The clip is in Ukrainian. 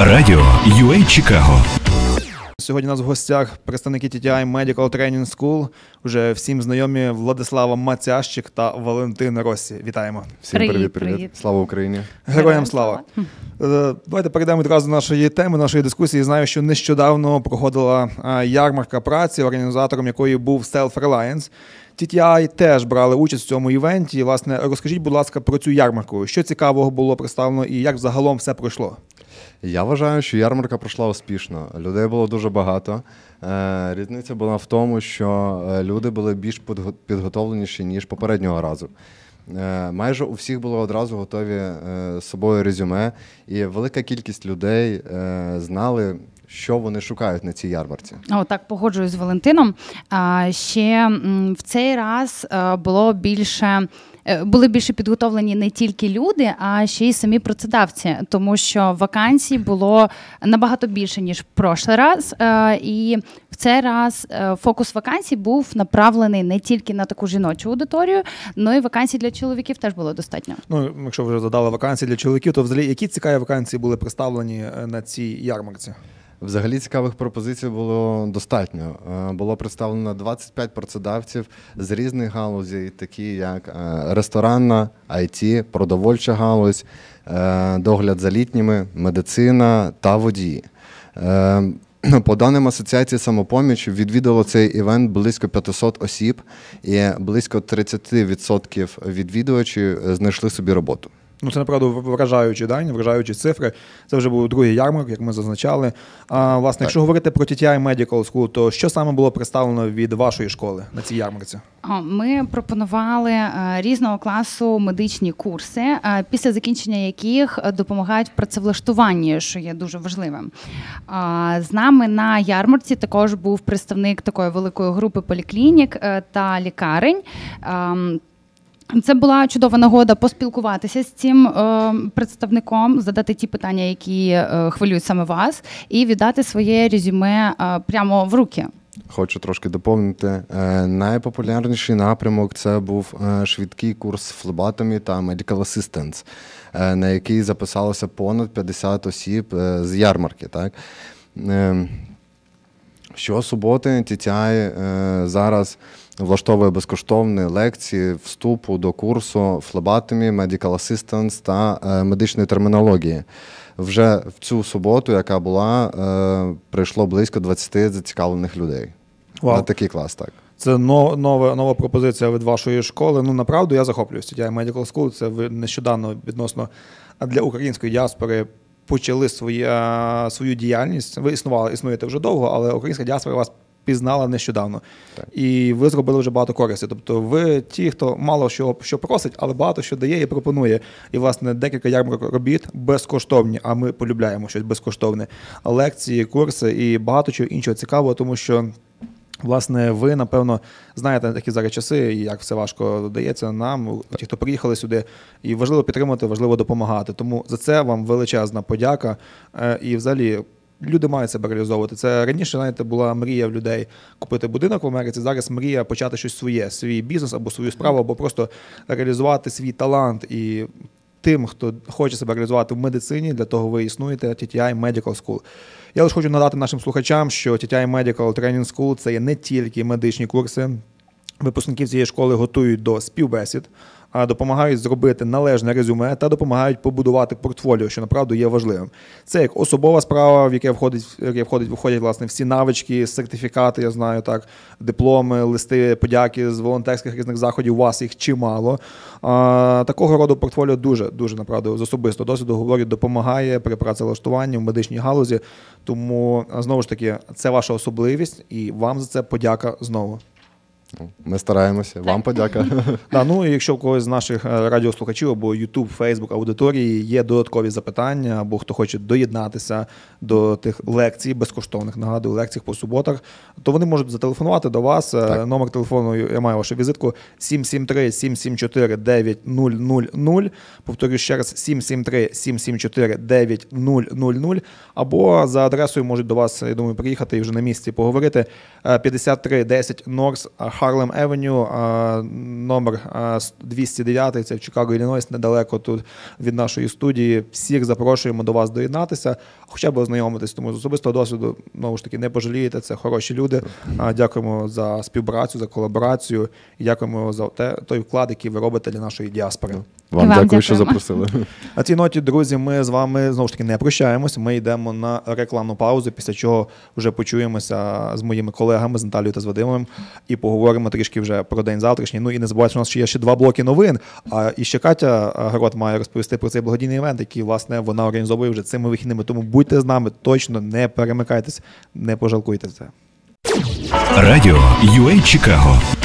Радіо UA Чикаго. Сьогодні у нас в гостях представники TTI Medical Training School, вже всім знайомі Владислава Мацящик та Валентин Россі. Вітаємо. Всім привіт. Слава Україні. Героям слава. Давайте перейдемо відразу до нашої теми, нашої дискусії. Знаю, що нещодавно проходила ярмарка праці, організатором якої був Self-Reliance. TTI теж брали участь в цьому івенті. Власне, розкажіть, будь ласка, про цю ярмарку. Що цікавого було представлено і як загалом все пройшло? Я вважаю, що ярмарка пройшла успішно. Людей було дуже багато. Різниця була в тому, що люди були більш підготовленіші, ніж попереднього разу. Майже у всіх було одразу готові з собою резюме, і велика кількість людей знали, що вони шукають на цій ярмарці. Так, погоджуюсь з Валентином. Ще в цей раз були більше підготовлені не тільки люди, а ще й самі працедавці, тому що вакансій було набагато більше, ніж в прошлий раз. І в цей раз фокус вакансій був направлений не тільки на таку жіночу аудиторію, але й вакансій для чоловіків теж було достатньо. Якщо ви вже задали вакансії для чоловіків, то взагалі які цікаві вакансії були представлені на цій ярмарці? Взагалі цікавих пропозицій було достатньо. Було представлено 25 працедавців з різних галузей, такі як ресторанна, IT, продовольча галузь, догляд за літніми, медицина та водії. По даним Асоціації «Самопоміч», відвідало цей івент близько 500 осіб, і близько 30% відвідувачів знайшли собі роботу. Це, направду, вражаючі дані, вражаючі цифри. Це вже був другий ярмарк, як ми зазначали. Власне, якщо говорити про TTI Medical School, то що саме було представлено від вашої школи на цій ярмарці? Ми пропонували різного класу медичні курси, після закінчення яких допомагають в працевлаштуванні, що є дуже важливим. З нами на ярмарці також був представник такої великої групи поліклінік та лікарень. Це була чудова нагода поспілкуватися з цим представником, задати ті питання, які хвилюють саме вас, і віддати своє резюме прямо в руки. Хочу трошки доповнити. Найпопулярніший напрямок – це був швидкий курс флебатомі та Medical Assistance, на який записалося понад 50 осіб з ярмарки. Так? Щосуботи TTI зараз влаштовує безкоштовні лекції вступу до курсу флебатомі, Medical Assistance та медичної термінології. Вже в цю суботу, яка була, прийшло близько 20 зацікавлених людей. Вау. На такий клас, так. Це нова пропозиція від вашої школи. Направду, я захоплююсь. TTI Medical School, це ви нещодавно відносно для української діаспори почали свою діяльність. Ви існуєте вже довго, але українська діаспора вас пізнала нещодавно. Так. І ви зробили вже багато користі. Тобто ви ті, хто мало що просить, але багато що дає і пропонує. І, власне, декілька ярмарок робіт безкоштовні, а ми полюбляємо щось безкоштовне. Лекції, курси і багато чого іншого цікавого, тому що, власне, ви, напевно, знаєте такі зараз часи, і як все важко дається нам, ті, хто приїхали сюди, і важливо підтримати, важливо допомагати. Тому за це вам величезна подяка. І взагалі люди мають себе реалізовувати. Це раніше, знаєте, була мрія в людей купити будинок в Америці, зараз мрія почати щось своє, свій бізнес або свою справу, або просто реалізувати свій талант. І тим, хто хоче себе реалізувати в медицині, для того ви існуєте, TTI Medical School. Я лише хочу нагадати нашим слухачам, що TTI Medical Training School – це є не тільки медичні курси. Випускників цієї школи готують до співбесід, допомагають зробити належне резюме та допомагають побудувати портфоліо, що, направду, є важливим. Це як особова справа, в яке входять, власне, всі навички, сертифікати, я знаю, так, дипломи, листи подяки з волонтерських різних заходів, у вас їх чимало. Такого роду портфоліо дуже, направду, з особистого досвіду, говорю, допомагає при працевлаштуванні в медичній галузі. Тому, знову ж таки, це ваша особливість, і вам за це подяка знову. Ми стараємося. Вам подяка. І якщо у когось з наших радіослухачів або YouTube, Facebook аудиторії є додаткові запитання, або хто хоче доєднатися до тих лекцій, безкоштовних, нагадую, лекцій по суботах, то вони можуть зателефонувати до вас. Так. Номер телефону, я маю вашу візитку, 773-774-9000. Повторюю ще раз, 773-774-9000. Або за адресою можуть до вас, я думаю, приїхати і вже на місці поговорити. 5310 North Harlem Avenue, номер 209, це в Чикаго, Іллінойс, недалеко тут від нашої студії. Всіх запрошуємо до вас доєднатися, хоча б ознайомитись, тому з особистого досвіду, знову ж таки, не пожалієте, це хороші люди. Дякуємо за співпрацю, за колаборацію і дякуємо за той вклад, який ви робите для нашої діаспори. Вам дякую, що запросили. На цій ноті, друзі, ми з вами, знову ж таки, не прощаємося. Ми йдемо на рекламну паузу, після чого вже почуємося з моїми колегами, з Наталією та з Вадимом, і поговоримо трішки вже про день завтрашній. Ну і не забувайте, що у нас ще є 2 блоки новин, і ще Катя Город має розповісти про цей благодійний івент, який, власне, вона організовує вже цими вихідними. Тому будьте з нами, точно не перемикайтесь, не пожалкуйте це. Радіо UA Чикаго.